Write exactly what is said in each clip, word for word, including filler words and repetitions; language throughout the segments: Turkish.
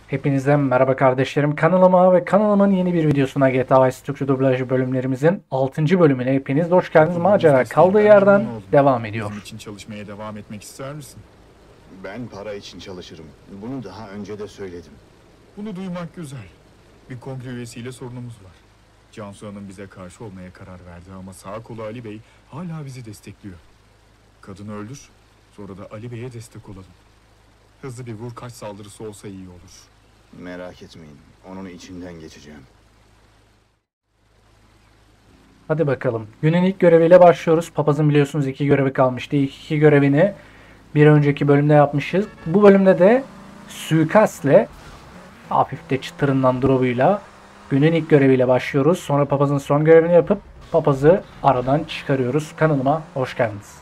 Hepinize merhaba kardeşlerim. Kanalıma ve kanalımın yeni bir videosuna G T A Vice Türkçe dublajı bölümlerimizin altıncı bölümüne hepiniz hoş geldiniz. Topluluğumuz Macera kaldığı desteğinden memnun yerden oldum. devam Bizim ediyor. için çalışmaya devam etmek ister misin? Ben para için çalışırım. Bunu daha önce de söyledim. Bunu duymak güzel. Bir kongre üyesiyle sorunumuz var. Cansu Hanım bize karşı olmaya karar verdi ama sağ kolu Ali Bey hala bizi destekliyor. Kadını öldür, sonra da Ali Bey'e destek olalım. Hızlı bir vur kaç saldırısı olsa iyi olur. Merak etmeyin. Onun içinden geçeceğim. Hadi bakalım. Günün ilk göreviyle başlıyoruz. Papazın biliyorsunuz iki görevi kalmıştı. İlk iki görevini bir önceki bölümde yapmışız. Bu bölümde de suikastle hafif de çıtırından drop'uyla günün ilk göreviyle başlıyoruz. Sonra papazın son görevini yapıp papazı aradan çıkarıyoruz. Kanalıma hoş geldiniz.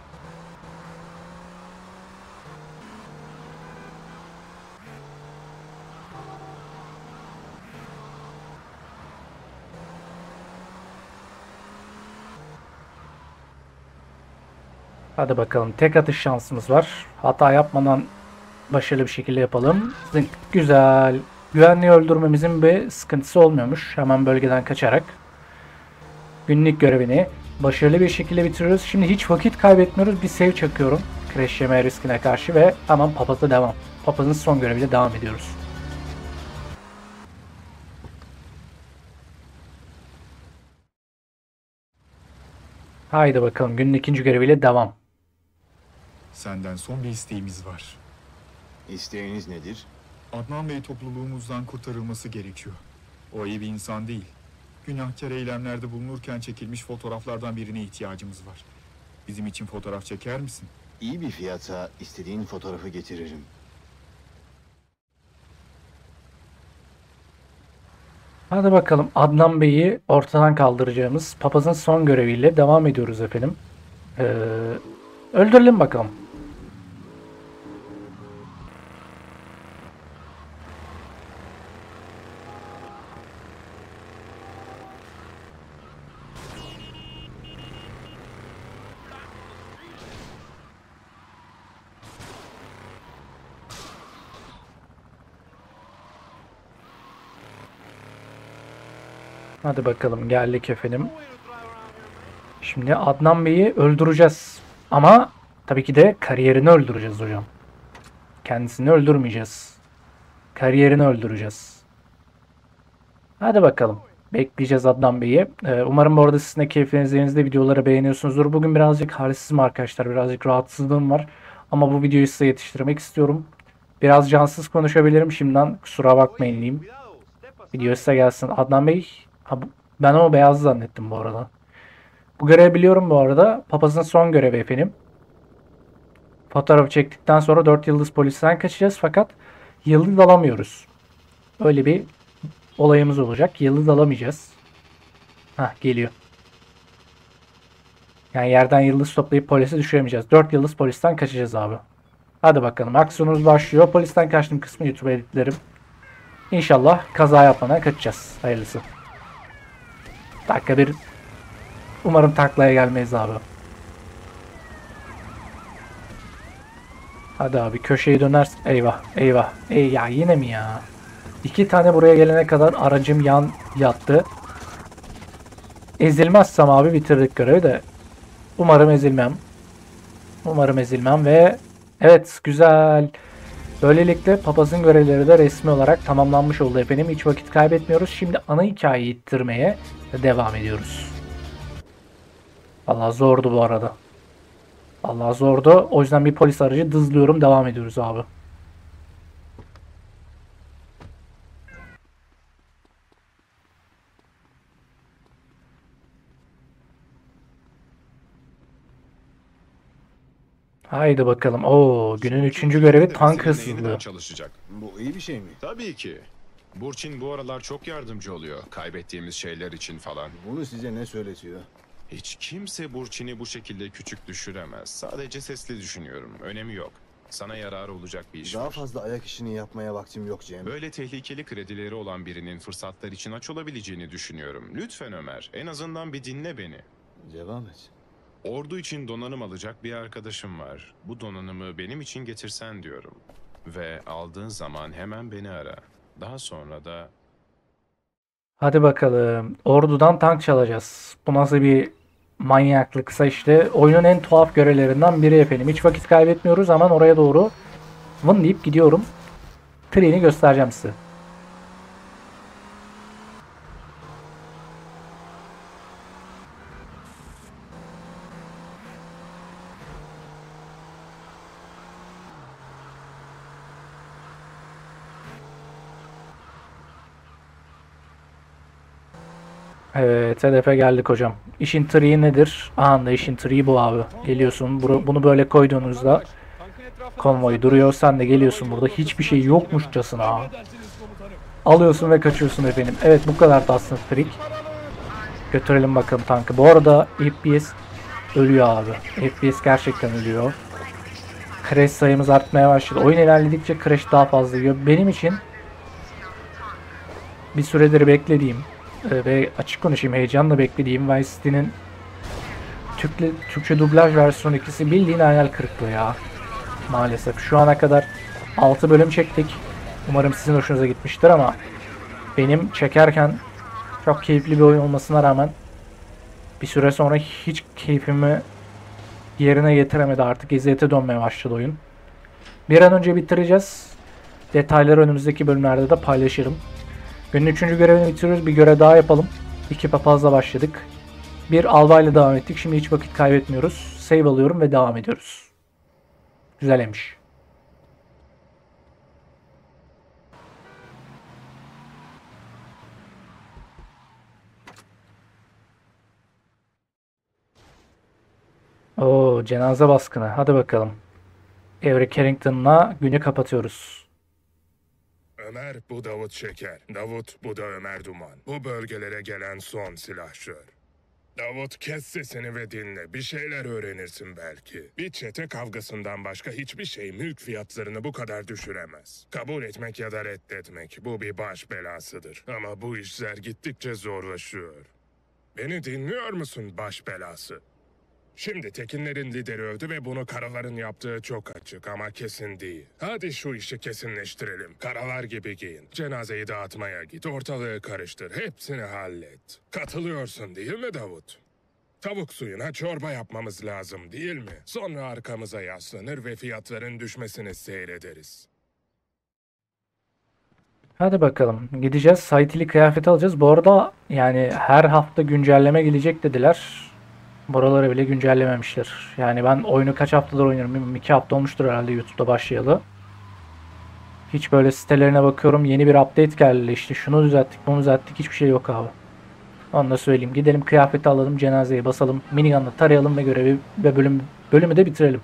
Hadi bakalım. Tek atış şansımız var. Hata yapmadan başarılı bir şekilde yapalım. Zınk. Güzel. Güvenliği öldürmemizin bir sıkıntısı olmuyormuş. Hemen bölgeden kaçarak. Günlük görevini başarılı bir şekilde bitiriyoruz. Şimdi hiç vakit kaybetmiyoruz. Bir save çakıyorum. Crash yeme riskine karşı ve hemen papazla devam. Papazın son göreviyle devam ediyoruz. Haydi bakalım. Günün ikinci göreviyle devam. Senden son bir isteğimiz var. İsteğiniz nedir? Adnan Bey topluluğumuzdan kurtarılması gerekiyor. O iyi bir insan değil. Günahkar eylemlerde bulunurken çekilmiş fotoğraflardan birine ihtiyacımız var. Bizim için fotoğraf çeker misin? İyi bir fiyata istediğin fotoğrafı getiririm. Hadi bakalım. Adnan Bey'i ortadan kaldıracağımız papazın son göreviyle devam ediyoruz efendim. Ee, öldürelim bakalım. Hadi bakalım geldik efendim. Şimdi Adnan Bey'i öldüreceğiz. Ama tabii ki de kariyerini öldüreceğiz hocam. Kendisini öldürmeyeceğiz. Kariyerini öldüreceğiz. Hadi bakalım. Bekleyeceğiz Adnan Bey'i. Ee, umarım bu arada sizin de keyfinizde videoları beğeniyorsunuzdur. Bugün birazcık halsizim arkadaşlar. Birazcık rahatsızlığım var. Ama bu videoyu size yetiştirmek istiyorum. Biraz cansız konuşabilirim. Şimdiden kusura bakmayın diyeyim. Video size gelsin. Adnan Bey. Ha, ben o beyaz zannettim bu arada. Bu görevi biliyorum bu arada. Papazın son görevi efendim. Fotoğrafı çektikten sonra dört yıldız polisten kaçacağız fakat yıldız alamıyoruz. Öyle bir olayımız olacak. Yıldız alamayacağız. Hah geliyor. Yani yerden yıldız toplayıp polise düşüremeyeceğiz. dört yıldız polisten kaçacağız abi. Hadi bakalım. Aksiyonumuz başlıyor. Polisten kaçtığım kısmı YouTube'a editlerim. İnşallah kaza yapmadan kaçacağız. Hayırlısı. Dakika bir. Umarım taklaya gelmeyiz abi. Hadi abi köşeyi dönersin. Eyvah eyvah. Ey ya yine mi ya? İki tane buraya gelene kadar aracım yan yattı. Ezilmezsem abi bitirdik görevi de. Umarım ezilmem. Umarım ezilmem ve evet güzel. Böylelikle papazın görevleri de resmi olarak tamamlanmış oldu efendim. Hiç vakit kaybetmiyoruz. Şimdi ana hikayeyi ittirmeye devam ediyoruz. Vallahi zordu bu arada. Vallahi zordu. O yüzden bir polis aracı dızlıyorum. Devam ediyoruz abi. Haydi bakalım. Oo, günün üçüncü görevi tank Bizimle yeniden hırsızlığı. çalışacak. Bu iyi bir şey mi? Tabii ki. Burçin bu aralar çok yardımcı oluyor. Kaybettiğimiz şeyler için falan. Bunu size ne söyletiyor? Hiç kimse Burçin'i bu şekilde küçük düşüremez. Sadece sesli düşünüyorum. Önemi yok. Sana yararı olacak bir iş Daha var. fazla ayak işini yapmaya vaktim yok Cem. Böyle tehlikeli kredileri olan birinin fırsatlar için aç olabileceğini düşünüyorum. Lütfen Ömer, en azından bir dinle beni. Devam et. Ordu için donanım alacak bir arkadaşım var. Bu donanımı benim için getirsen diyorum. Ve aldığın zaman hemen beni ara. Daha sonra da Hadi bakalım. Ordu'dan tank çalacağız. Bu nasıl bir manyaklıksa işte. Oyunun en tuhaf görevlerinden biri efendim. Hiç vakit kaybetmiyoruz. Hemen oraya doğru vın deyip gidiyorum. Tree'ni göstereceğim size. Evet, hedefe geldik hocam. İşin triği nedir? Anında işin triği bu abi. Geliyorsun, buru- bunu böyle koyduğunuzda konvoy duruyor. Sen de geliyorsun, burada hiçbir şey yokmuşçasına alıyorsun ve kaçıyorsun efendim. Evet, bu kadar da aslında trik. Götürelim bakalım tankı. Bu arada F P S ölüyor abi. F P S gerçekten ölüyor. Crash sayımız artmaya başladı. Oyun ilerledikçe crash daha fazla yiyor. Benim için bir süredir beklediğim e, ve açık konuşayım heyecanla beklediğim Vice City'nin Türkçe, Türkçe dublaj versiyon ikisi bildiğin hayal kırıklığı ya. Maalesef. Şu ana kadar altı bölüm çektik. Umarım sizin hoşunuza gitmiştir ama benim çekerken çok keyifli bir oyun olmasına rağmen bir süre sonra hiç keyfimi yerine getiremedi. Artık eziyete dönmeye başladı oyun. Bir an önce bitireceğiz. Detayları önümüzdeki bölümlerde de paylaşırım. Günün üçüncü görevini bitiriyoruz. Bir görev daha yapalım. İki papazla başladık. Bir albayla devam ettik. Şimdi hiç vakit kaybetmiyoruz. Save alıyorum ve devam ediyoruz. Güzelmiş. Oo, cenaze baskını. Hadi bakalım. Avery Carrington'la günü kapatıyoruz. Ömer, bu Davut Şeker. Davut, bu da Ömer Duman. Bu bölgelere gelen son silahşör. Davut, kes sesini ve dinle. Bir şeyler öğrenirsin belki. Bir çete kavgasından başka hiçbir şey mülk fiyatlarını bu kadar düşüremez. Kabul etmek ya da reddetmek, bu bir baş belasıdır. Ama bu işler gittikçe zorlaşıyor. Beni dinliyor musun baş belası? Şimdi Tekinlerin lideri öldü ve bunu Karaların yaptığı çok açık ama kesin değil. Hadi şu işi kesinleştirelim. Karalar gibi giyin. Cenazeyi dağıtmaya git. Ortalığı karıştır. Hepsini hallet. Katılıyorsun değil mi Davut? Tavuk suyuna çorba yapmamız lazım değil mi? Sonra arkamıza yaslanır ve fiyatların düşmesini seyrederiz. Hadi bakalım. Gideceğiz. Saitili kıyafet alacağız. Bu arada yani her hafta güncelleme gelecek dediler. Buraları bile güncellememişler. Yani ben oyunu kaç haftadır oynuyorum? Bilmiyorum. iki hafta olmuştur herhalde YouTube'da başlayalı. Hiç böyle sitelerine bakıyorum. Yeni bir update geldi. İşte şunu düzelttik, bunu düzelttik. Hiçbir şey yok abi. Onu da söyleyeyim. Gidelim kıyafeti alalım, cenazeyi basalım. Minigun'la tarayalım ve görevi ve bölüm, bölümü de bitirelim.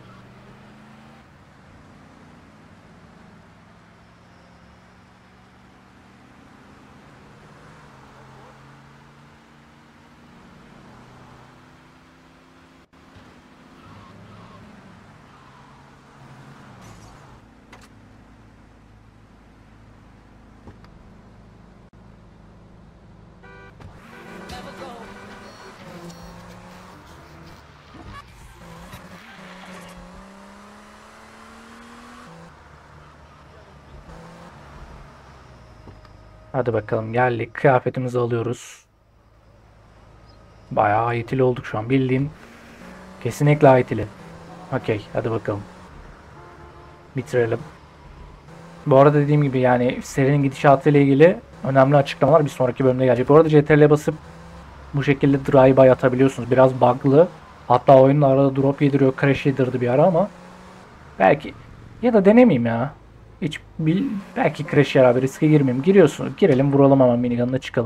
Hadi bakalım geldik. Kıyafetimizi alıyoruz. Bayağı aitili olduk şu an. Bildiğin kesinlikle aitili. Okey. Hadi bakalım. Bitirelim. Bu arada dediğim gibi yani serinin gidişatı ile ilgili önemli açıklamalar bir sonraki bölümde gelecek. Bu arada C T R L'ye basıp bu şekilde drive-by atabiliyorsunuz. Biraz bug'lı. Hatta oyunun arada drop yediriyor. Crash yedirdi bir ara ama belki ya da denemeyeyim ya. Hiç bil, belki crash yer abi, riske girmeyeyim. Giriyorsun. Girelim, vuralım hemen minigun'la çıkalım.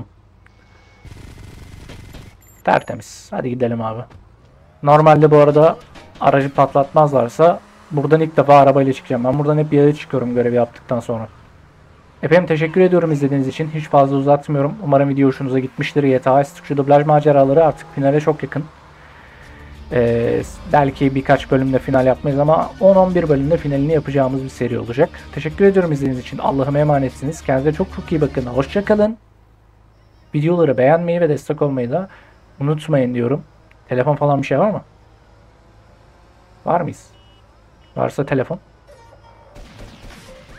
Tertemiz. Hadi gidelim abi. Normalde bu arada aracı patlatmazlarsa buradan ilk defa arabayla çıkacağım. Ben buradan hep yaya çıkıyorum görevi yaptıktan sonra. Efendim teşekkür ediyorum izlediğiniz için. Hiç fazla uzatmıyorum. Umarım video hoşunuza gitmiştir. Y T A Türkçe dublaj maceraları artık finale çok yakın. Ee, belki birkaç bölümde final yapmayız ama on on bir bölümde finalini yapacağımız bir seri olacak. Teşekkür ediyorum izlediğiniz için. Allah'ıma emanetsiniz. Kendinize çok çok iyi bakın. Hoşça kalın. Videoları beğenmeyi ve destek olmayı da unutmayın diyorum. Telefon falan bir şey var mı? Var mıyız? Varsa telefon.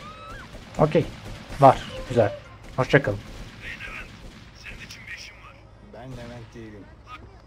Okey. Var. Güzel. Hoşça kalın. Ben Levent değilim.